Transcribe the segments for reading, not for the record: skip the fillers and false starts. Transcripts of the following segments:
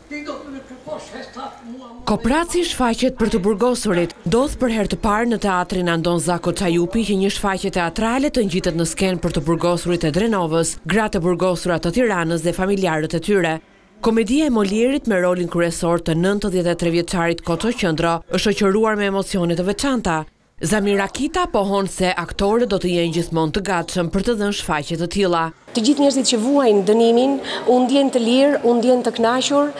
Kooperaci shfaqet për të burgosurit ndodh për herë të parë në teatrin Andon Zako Çajupi, që një shfaqje teatrale të ngjitet në skenë për të burgosurit e Drenovës, gratë e burgosura të Tiranës dhe familjarët e tyre. Komedia e Molierit me rolin kryesor të 93 vjeçarit Koço Qëndro është shoqëruar me emocione të veçanta. Zamira Kita pohon se aktorët do të jenë gjithmonë të gatshëm për të dhënë shfaqje të tilla. Të gjithë njerëzit që vuajnë dënimin, u ndjen të lirë, u ndjen të kënaqur,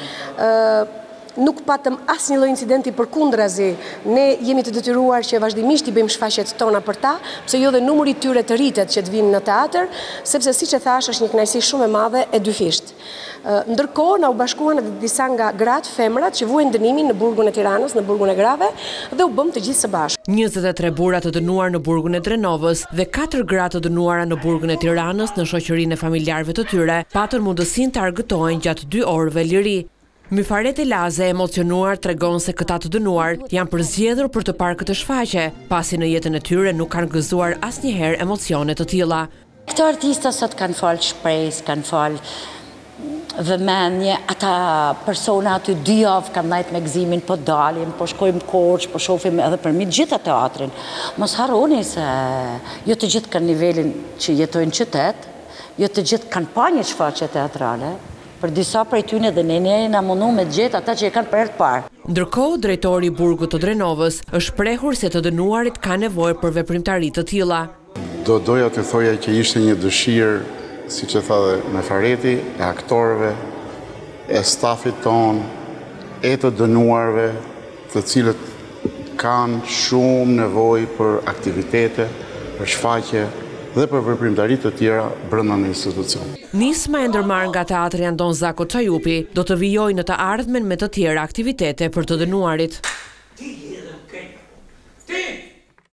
nuk patëm asnjë lloj incidenti, përkundrazi, ne jemi të detyruar që vazhdimisht i bëjmë shfaqjet tona për ta, pse jo dhe numri i tyre të rritet që të vinë në teatr, sepse siç e thash është një kënaqësi shumë e madhe e dyfisht. Ndërkohë na u bashkuan edhe disa nga gratë, femrat që vuajnë dënimin në burgun e Tiranës, në burgun e grave, dhe u bëm të gjithë së bashku. 23 burra të dënuar në burgun e Drenovës dhe 4 gra të dënuara në burgun e Tiranës në shoqërinë e familjarëve të tyre patën mundësinë të argëtohen gjatë 2 orëve liri. Myfarete Laze, emocionuar, tregon se këta të dënuar janë përzgjedhur për të parë këtë shfaqje, pasi në jetën e tyre nuk kanë gëzuar asnjëherë emocione të tilla. Këto artista sot kanë folë shpresë, kanë folë vëmendje, ata persona aty 2 javë kanë ndajt me gëzimin, po dalim, po shkojmë Korçë, po shohim edhe përmi gjitha teatrin. Mos harroni se jo të gjithë kanë nivelin që jetojnë qytet, jo të gjithë kanë pa një shfaqje teatrale. Për disa prej tyne dhe ne na mundu me gjetë ata që e kanë për herë të parë. Ndërkohë, drejtori i burgut të Drenovës është shprehur se të dënuarit ka nevojë për veprimtari të tilla. Doja të thoja që ishte një dëshirë, siç e tha dhe Myfareti, e aktorëve, e stafit ton, e të dënuarve, të cilët kanë shumë nevojë për aktivitete, për shfaqje dhe për veprimtari të tjera brenda në institucion. Nisma e ndërmarrë nga teatri Andon Zako Çajupi do të vijojë në të ardhmen me të tjera aktivitete për të dënuarit.